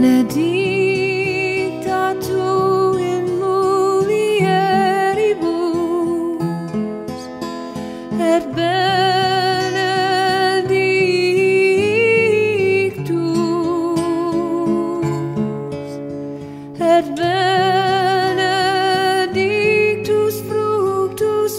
benedicta tu in mulieribus, et benedictus fructus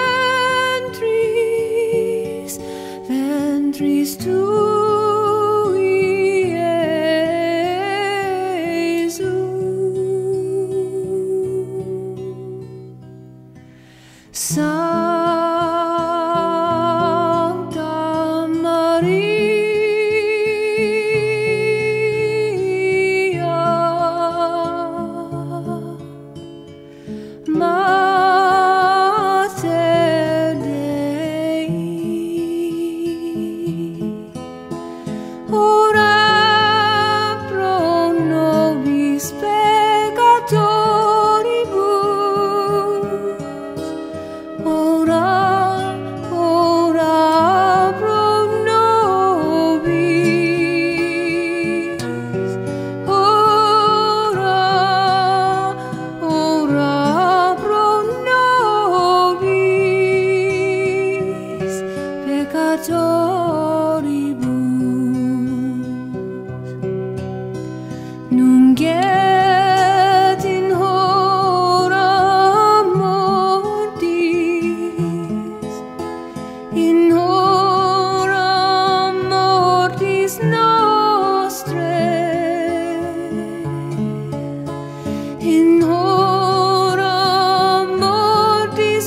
ventris tui, Jesus. Sancta Maria, Mater Dei, ora pro nobis peccatoribus, ora pro nobis, ora pro nobis peccatoribus, nunc et in hora mortis nostrae, in hora mortis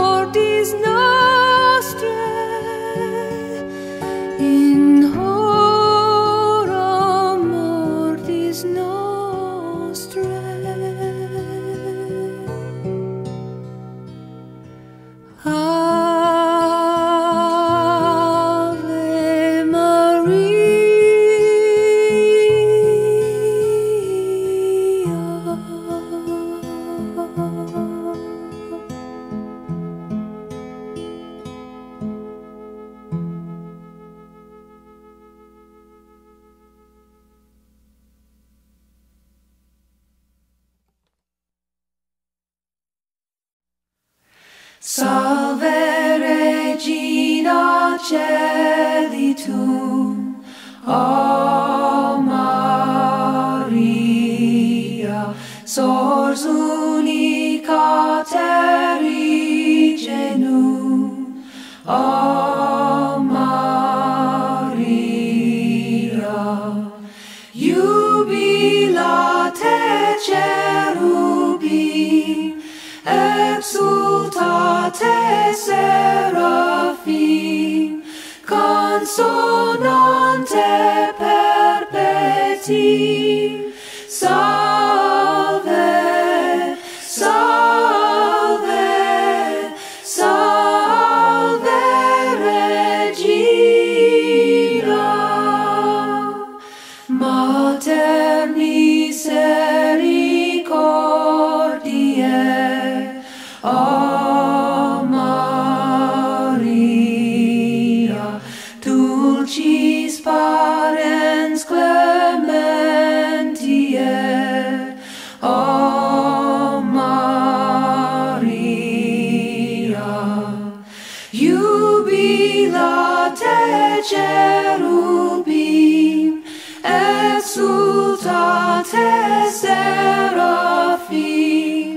nostrae, in hora mortis nostrae. Ave Maria, Salve Regina Celitum, O Maria, Sors unica terri genum, O Maria, jubilate cherubim, exultate seraphim, consonante perpetuum, salve, salve, salve Regina, Mater misericordiae, O Maria, dulcis parens clementiae, O Maria, jubilate cherubim, exultate seraphim,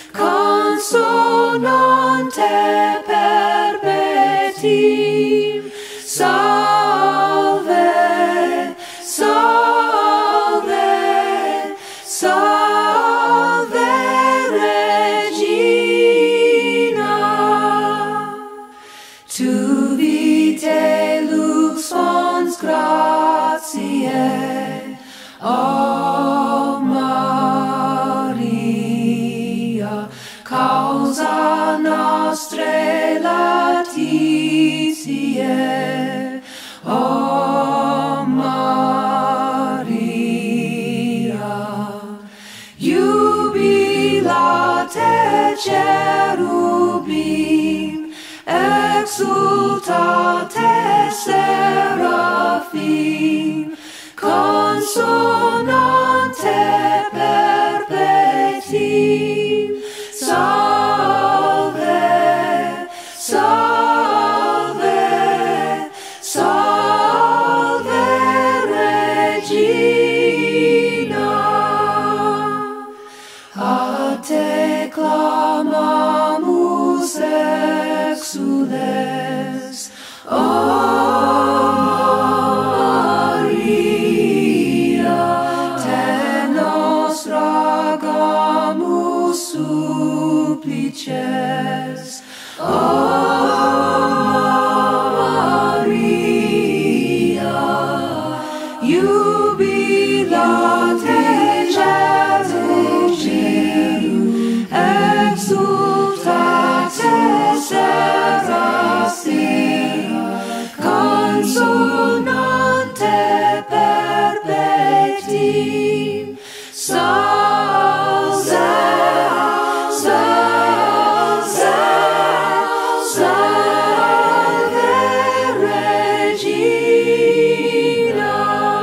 consonante perpetuum, salve, salve, salve Regina, tu vitae lux fons gratiae, O Maria, causa nostrae laetitiae, O Maria, jubilate cherubim, exultate seraphim, consonante supplices. O Maria, jubilate Cerum, exultate serasi, consonante perpetim, salve, salve, salve Regina,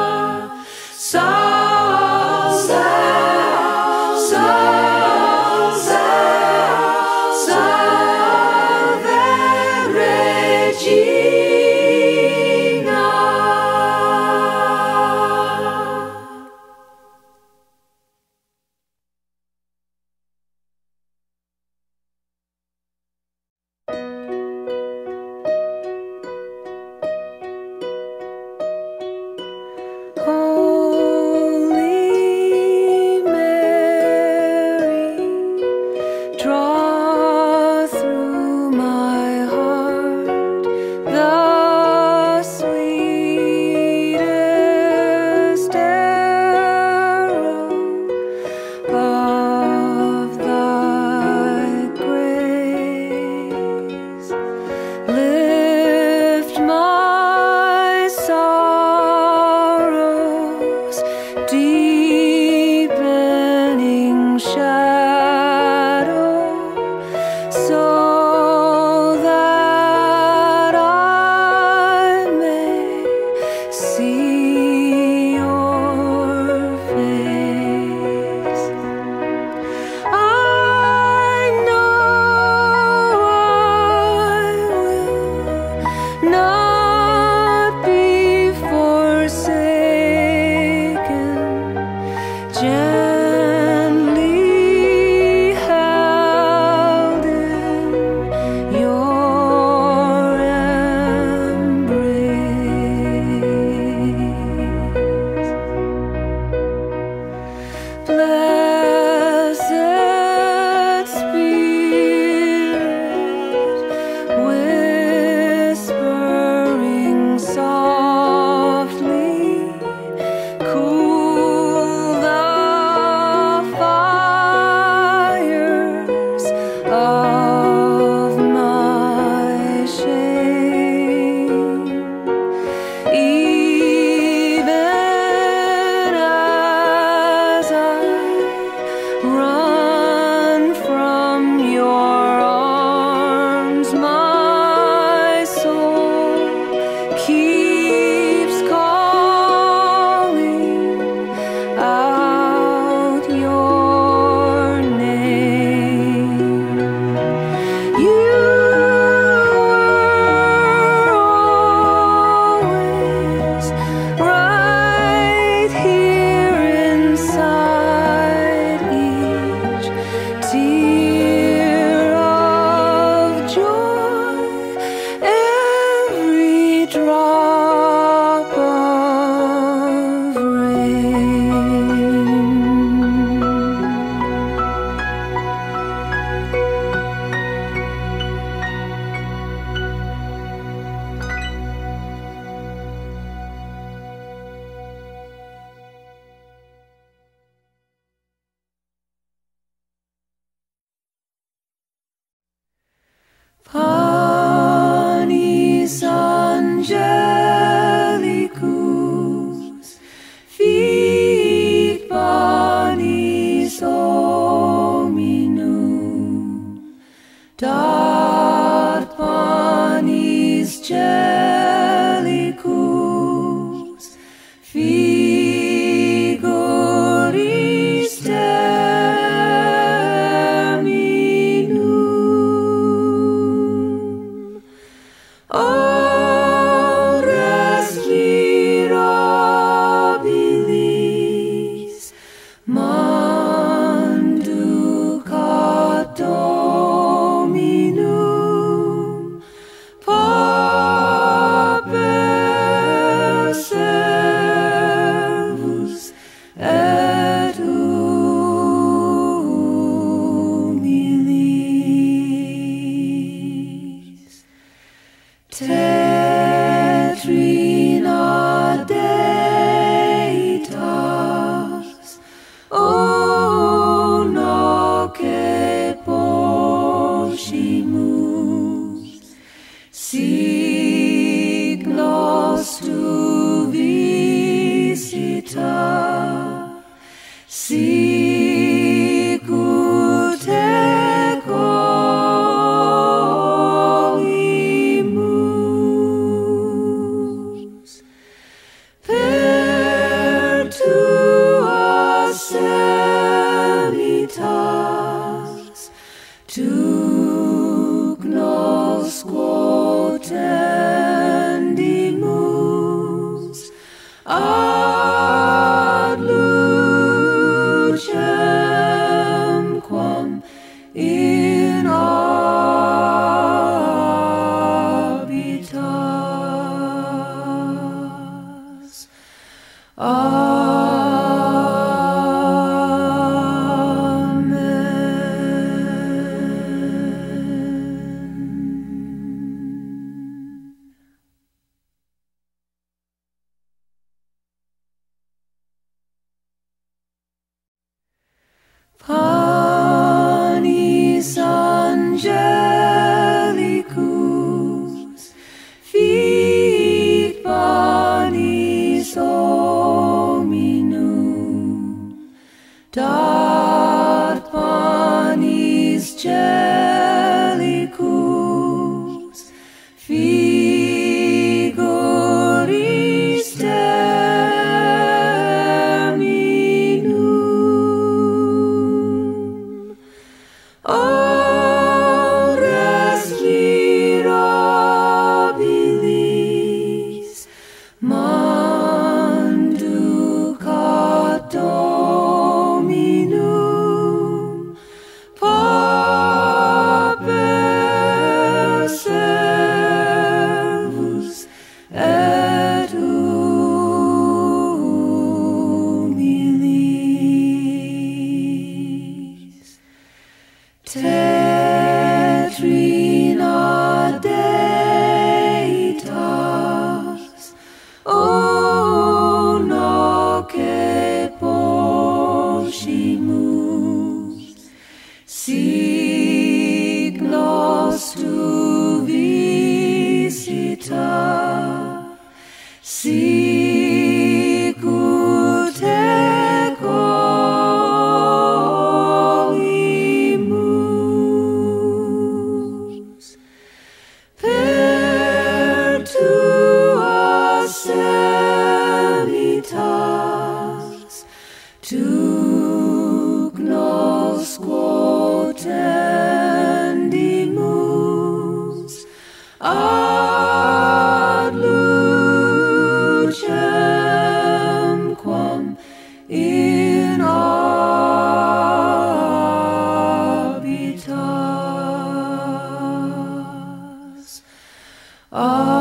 salve, salve, salve Regina. Holy Mary, draw through my heart the sweetest arrow of thy grace. Lift my sorrows, deepening shadow, so that I may see your face. I know I will not be forsaken, gently held in your embrace. Blessed Spirit, whispering softly, cool the fires of my shame, even as I sicut ec olimus, per tua selitas, tuc nos quo tendimus ad lucem quam in habitas. Panis angelicus, fit panis hominum, dat panis celicus, figuris terminum. Ores mirabilis manducat Dominum, Paper servus et humilis. Tetrina deitas, o noce poscimus, signos tu visita, sicut ec olimus, per tua selitas, tuc nos quo tendimus ad lucem quam in habitas.